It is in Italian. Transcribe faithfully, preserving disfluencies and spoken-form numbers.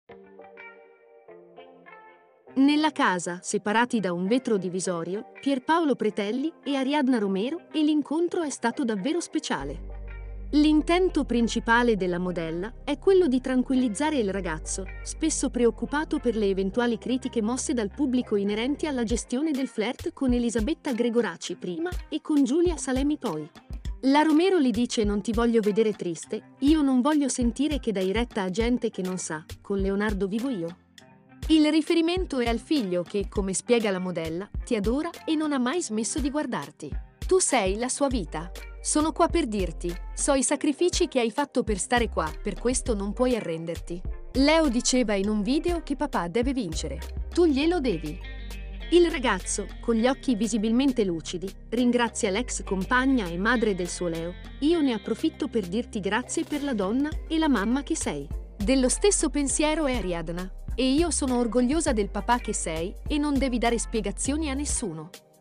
Nella casa, separati da un vetro divisorio, Pierpaolo Pretelli e Ariadna Romero, e l'incontro è stato davvero speciale. L'intento principale della modella è quello di tranquillizzare il ragazzo, spesso preoccupato per le eventuali critiche mosse dal pubblico inerenti alla gestione del flirt con Elisabetta Gregoraci prima e con Giulia Salemi poi. La Romero gli dice: non ti voglio vedere triste, io non voglio sentire che dai retta a gente che non sa, con Leonardo vivo io. Il riferimento è al figlio che, come spiega la modella, ti adora e non ha mai smesso di guardarti. Tu sei la sua vita. Sono qua per dirti, so i sacrifici che hai fatto per stare qua, per questo non puoi arrenderti. Leo diceva in un video che papà deve vincere. Tu glielo devi. Il ragazzo, con gli occhi visibilmente lucidi, ringrazia l'ex compagna e madre del suo Leo. Io ne approfitto per dirti grazie per la donna e la mamma che sei. Dello stesso pensiero è Ariadna. E io sono orgogliosa del papà che sei e non devi dare spiegazioni a nessuno.